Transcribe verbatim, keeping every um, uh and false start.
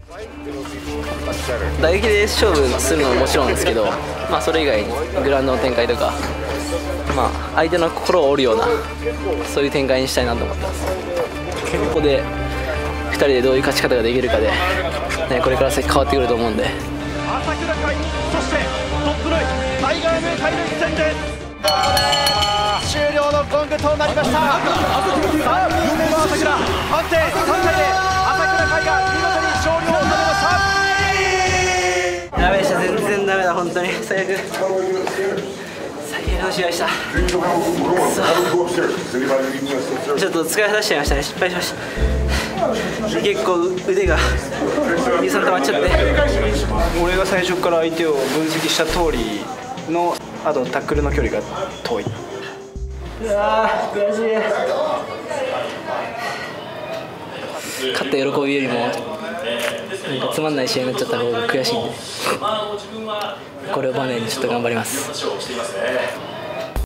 打撃で勝負するのももちろんですけど、まあ、それ以外にグラウンドの展開とか、まあ、相手の心を折るようなそういう展開にしたいなと思ってます。ここでふたりでどういう勝ち方ができるかで、ね、これから先変わってくると思うんで。 朝倉海、そしてトップのタイガーム対の一戦です。ここで終了のゴングとなりました。さあ、夢の朝倉判定さんたいで朝倉海が見事に勝利を収めました。 ダメでした、全然ダメだ、本当に最悪最悪の試合した。ちょっと疲れさせちゃいましたね、失敗しました。結構腕がにさん溜まっちゃって、 俺が最初から相手を分析した通りの、あとタックルの距離が遠い。 うわー悔しい。勝った喜びよりもなんかつまんない試合になっちゃった方が悔しいんで、これをバネにちょっと頑張ります。